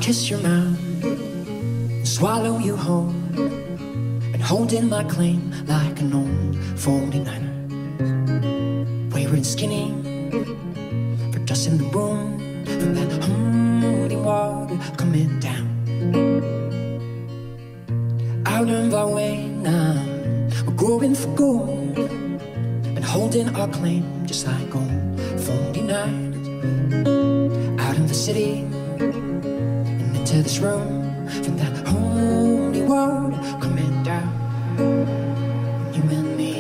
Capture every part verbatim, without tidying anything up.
kiss your mouth and swallow you whole, and hold in my claim like an old forty-niner, wayward and skinny, for dust in the room from that holy water coming down. Out of our way now, we're going for gold and holding our claim just like old forty-niners. Out in the city and into this room from that holy water coming down. You and me,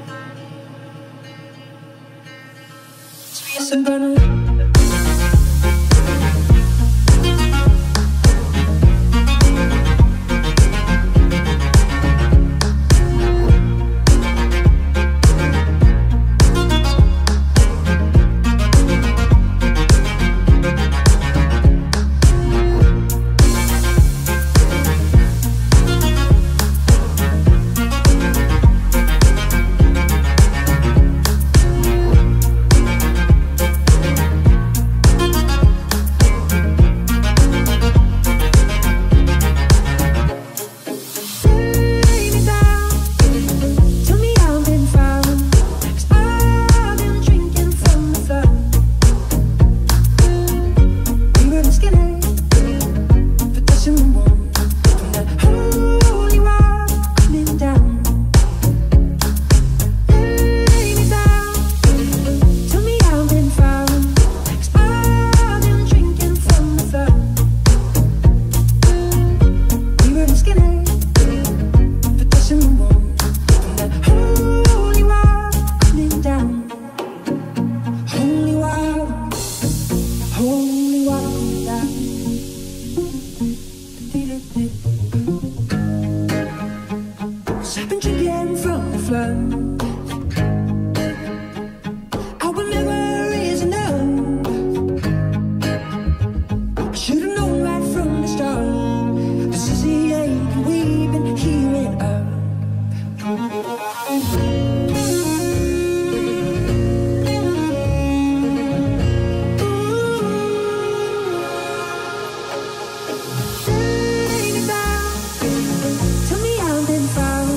sweet and burning. I've been drinking from the flood. Our memories are numb. I should've known right from the start. This is the ache we've been hearing of.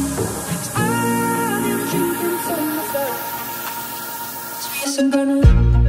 I'm gonna